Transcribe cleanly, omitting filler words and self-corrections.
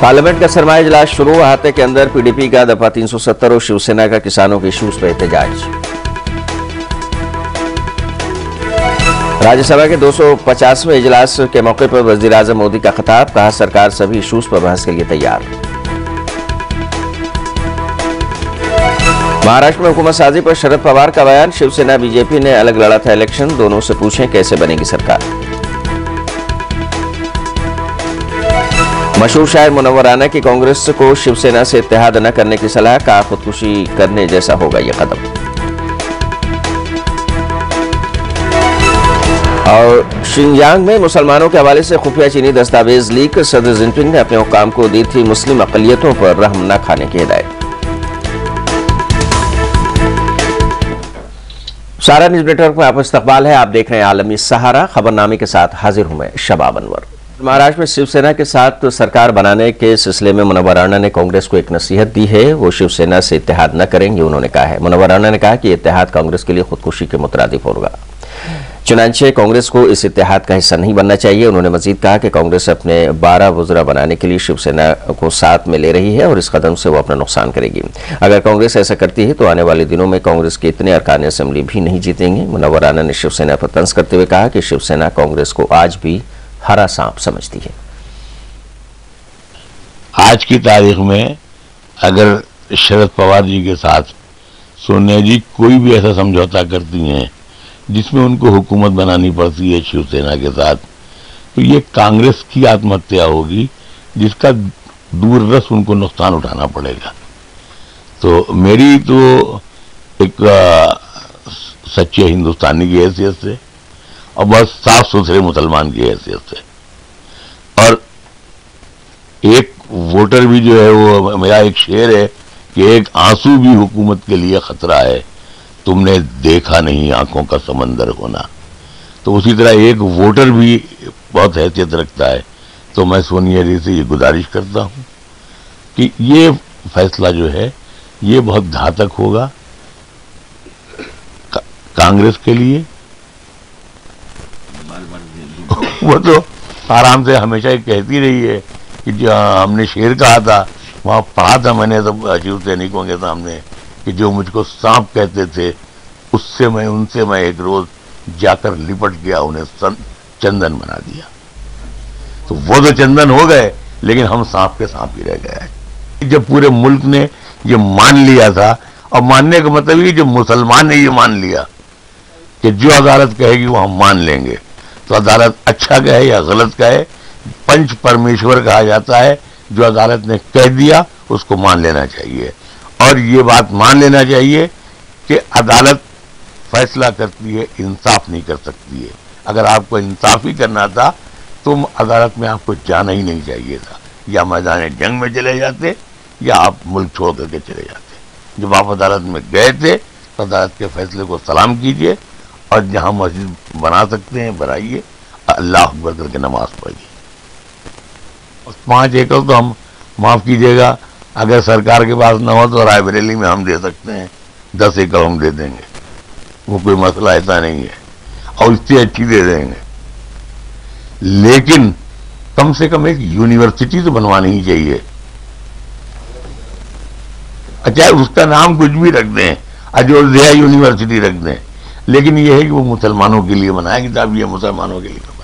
Parliament का सरमाई इजलास शुरू, अहाते के अंदर पीडीपी का दफा 370 और शिवसेना का किसानों के इशूज पर एहतजाज। राज्यसभा के 250वें इजलास के मौके पर वजीर-ए-आज़म मोदी का खिताब, कहा सरकार सभी इशूज पर बहस के लिए तैयार। महाराष्ट्र में हुकूमत साजी पर शरद पवार का बयान, शिवसेना बीजेपी ने अलग लड़ा था इलेक्शन, दोनों से पूछें कैसे बनेगी सरकार। मशहूर शायर मुनव्वर राना की कांग्रेस को शिवसेना से इत्तेहाद न करने की सलाह, कहा खुदकुशी करने जैसा होगा यह कदम। और शिनजांग में मुसलमानों के हवाले से खुफिया चीनी दस्तावेज लीक, सदर जिनपिंग ने अपने हुक्काम को दी थी मुस्लिम अक़लियतों पर रहम न खाने की हिदायत। सारा न्यूज़ नेटवर्क में आपका इस्तकबाल है। आप देख रहे हैं आलमी सहारा। खबरनामे के साथ हाजिर हूं मैं शबाब अनवर। महाराष्ट्र में शिवसेना के साथ सरकार बनाने के सिलसिले में मुनव्वर राना ने कांग्रेस को एक नसीहत दी है, वो शिवसेना से इत्तेहाद न करेंगे, उन्होंने कहा है। मुनव्वर राना ने कहा कि इत्तेहाद कांग्रेस के लिए खुदकुशी के मुतरादिफ होगा, चुनांचे कांग्रेस को इस इत्तेहाद का हिस्सा नहीं बनना चाहिए। उन्होंने मजीद कहा कि कांग्रेस अपने 12 वज़रा बनाने के लिए शिवसेना को साथ में ले रही है और इस कदम से वो अपना नुकसान करेगी। अगर कांग्रेस ऐसा करती है तो आने वाले दिनों में कांग्रेस के इतने अरकान असेंबली भी नहीं जीतेंगे। मुनव्वर राना ने शिवसेना पर तंज करते हुए कहा कि शिवसेना कांग्रेस को आज भी हरा सांप समझती है। आज की तारीख में अगर शरद पवार जी के साथ सोनिया जी कोई भी ऐसा समझौता करती हैं जिसमें उनको हुकूमत बनानी पड़ती है शिवसेना के साथ, तो ये कांग्रेस की आत्महत्या होगी जिसका दूररस उनको नुकसान उठाना पड़ेगा। तो मेरी तो एक सच्चे हिंदुस्तानी की हैसियत से और बहुत साफ सुथरे मुसलमान की हैसियत से, और एक वोटर भी जो है, वो मेरा एक शेर है कि एक आंसू भी हुकूमत के लिए खतरा है, तुमने देखा नहीं आंखों का समंदर होना। तो उसी तरह एक वोटर भी बहुत हैसियत रखता है। तो मैं सोनिया जी से ये गुजारिश करता हूं कि ये फैसला जो है ये बहुत घातक होगा कांग्रेस के लिए। वो तो आराम से हमेशा ही कहती रही है कि जो हमने शेर कहा था वहां पढ़ा था मैंने सब शिवसैनिकों के सामने कि जो मुझको सांप कहते थे उससे उनसे मैं एक रोज जाकर लिपट गया, उन्हें चंदन बना दिया। तो वो तो चंदन हो गए, लेकिन हम सांप के सांप ही रह गए। जब पूरे मुल्क ने ये मान लिया था, और मानने का मतलब ये जो मुसलमान ने ये मान लिया कि जो अदालत कहेगी वो हम मान लेंगे, तो अदालत अच्छा कहे या गलत कहे, पंच परमेश्वर कहा जाता है, जो अदालत ने कह दिया उसको मान लेना चाहिए। और ये बात मान लेना चाहिए कि अदालत फैसला करती है, इंसाफ नहीं कर सकती है। अगर आपको इंसाफ ही करना था तो अदालत में आपको जाना ही नहीं चाहिए था, या मैदान जंग में चले जाते या आप मुल्क छोड़ करके चले जाते। जब आप अदालत में गए थे तो अदालत के फैसले को सलाम कीजिए, और जहां मस्जिद बना सकते हैं बनाइए, अल्लाह अकबर करके नमाज पढ़िए। 5 एकड़ तो हम, माफ कीजिएगा, अगर सरकार के पास न हो तो रायबरेली में हम दे सकते हैं, 10 एकड़ हम दे देंगे, वो कोई मसला ऐसा नहीं है, और इससे अच्छी दे देंगे। लेकिन कम से कम एक यूनिवर्सिटी तो बनवानी ही चाहिए। अच्छा, उसका नाम कुछ भी रख दें, अयोध्या यूनिवर्सिटी रख दें, लेकिन यह है कि वो मुसलमानों के लिए बनाया, किताब ये मुसलमानों के लिए।